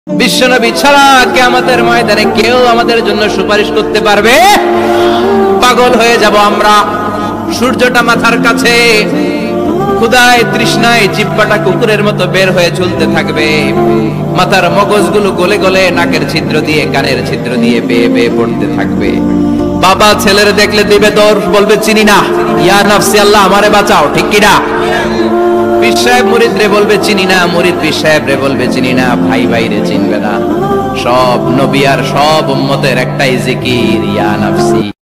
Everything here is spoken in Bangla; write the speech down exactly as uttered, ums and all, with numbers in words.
বিশ্বনবী ছাড়া কিয়ামতের ময়দানে কেউ আমাদের জন্য সুপারিশ করতে পারবে? পাগল হয়ে যাব আমরা। সূর্যটা মাথার কাছে, ক্ষুধায় তৃষ্ণায় জিহ্বাটা কুকুরের মতো বের হয়ে ঝুলতে থাকবে, মাথার মগজগুলো গলে গলে নাকের ছিদ্র দিয়ে কানের ছিদ্র দিয়ে বেয়ে বেয়ে পড়তে থাকবে। বাবা ছেলের দেখলে দিবে দৌড়, বলবে চিনি না, ইয়া নাফসি আল্লাহ আমারে বাঁচাও, ঠিক কি না? পীর সাহেব মুরিদ রে বলবে চিনি না, মুরিদ পীর সাহেব রে বলবে চিনি না, ভাই ভাই রে চিনবে না। সব নবী আর সব উম্মতের একটাই জিকির, ইয়া নাফসি।